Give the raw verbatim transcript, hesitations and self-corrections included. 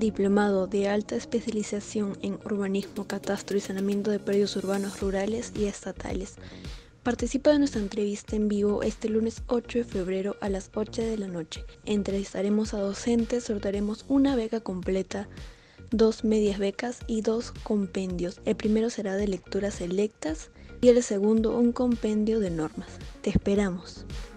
Diplomado de alta especialización en urbanismo, catastro y saneamiento de predios urbanos rurales y estatales. Participa de nuestra entrevista en vivo este lunes ocho de febrero a las ocho de la noche. Entrevistaremos a docentes, sortearemos una beca completa, dos medias becas y dos compendios. El primero será de lecturas selectas y el segundo un compendio de normas. Te esperamos.